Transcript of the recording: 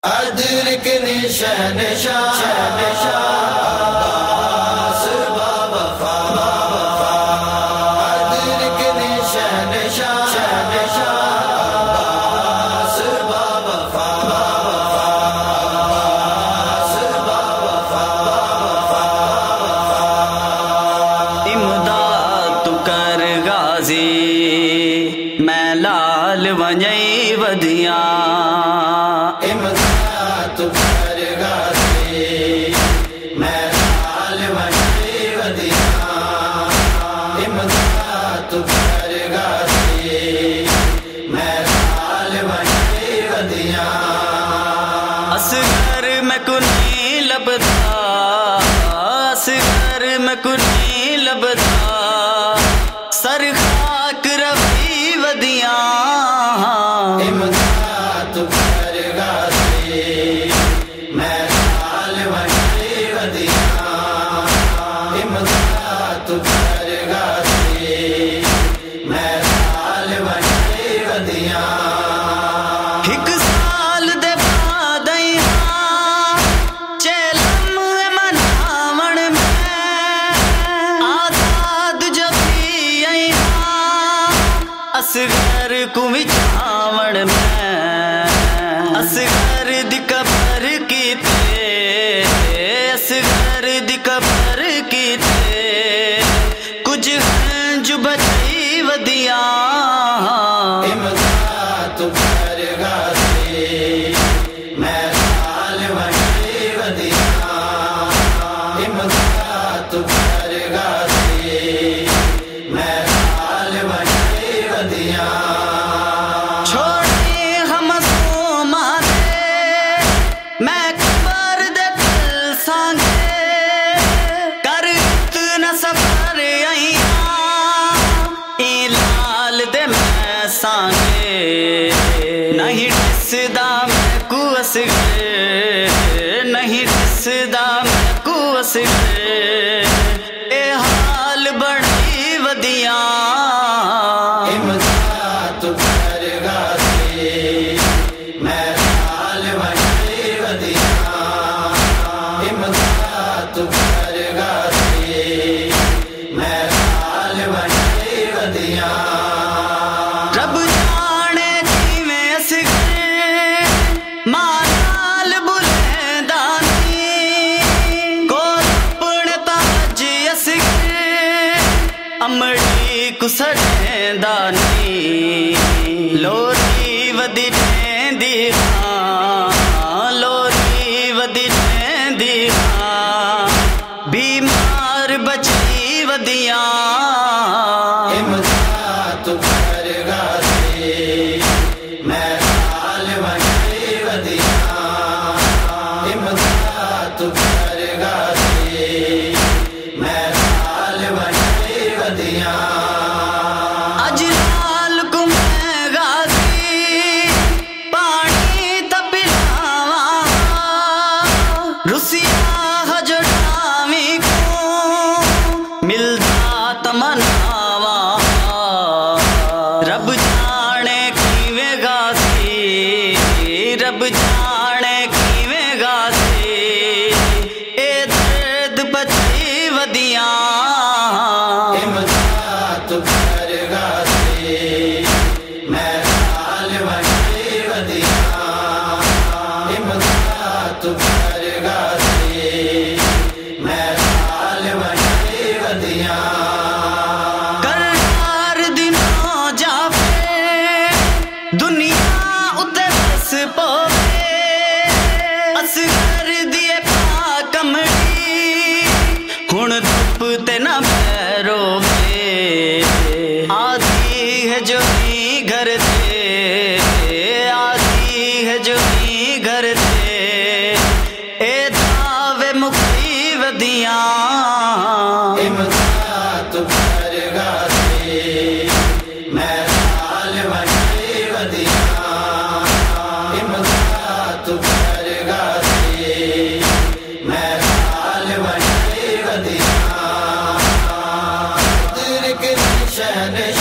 ادرک نشان شاہ عباس بابا وفا ادرک نشان شاہ عباس بابا وفا عباس بابا وفا امداد تو کر غازی میں لال ونجئی ودیاں امداد کر غازی میں لال ونجئی ودیاں امداد کر غازی میں لال ونجئی ودیاں اصغر میں کنی لبدا اصغر میں کنی لبدا سر خاک ربی ودیاں امداد کر غازی میں لال ونجئی ودیاں امداد کر غازی میں لال ونجئی ودیاں ایک سال دے بعد ہاں چیلم مناون میں آزاد جو تھی ہاں اصغر کو وچاون میں اصغر دی قبر کیتے اصغر دی قبر کیتے کچھ ہنج بچی ودیاں امداد کر غازی میں لال ونجئی ودیاں امداد کر غازی میں لال ونجئی ودیاں چھوڑے ہم سوماتے میں قبر دے تل سانگے کر اتنا سفر آئیاں ای لال دے میں سانگے نہیں ڈسدا میں کو اصغر نہیں ڈسدا میں کو اصغر اے حال بڑی ودیاں امداد کر غازی میں لال ونجئی ودیاں امداد کر غازی میں لال ونجئی ودیاں رب جانے کیویں اصغر ماں نال بلندانی کول اپنے تاج اصغر امڑی کو سڑیندانی لوری ودی ٹھیندی ہاں لوری ودی ٹھیندی ہاں بیمار بچی ودیاں امداد کر غازی میں لال ونجئی ودیاں امداد کر غازی میں لال ونجئی ودیاں اج لال کو میں غازی پانی تپلاواں رسیا جو ڈاویں کو ملدا تمناواں رب جانے کیویں غازی رب جانے کیویں غازی اے درد بچی ودیاں امداد کر غازی میں لال ونجئی ودیاں امداد کر غازی میں لال ونجئی ودیاں کرار دنوں جاوے دنیا اتے بس پوے اصغر دیے پاک کمڑی ہن دھپ تے نہ پیرو آدھی ہے جو ہی گھر تے آدھی ہے جو ہی گھر تے اے دعوے مکھی ودیاں امداد کر غازی میں لال ونجئی ودیاں امداد کر غازی میں لال ونجئی ودیاں ادرک نشان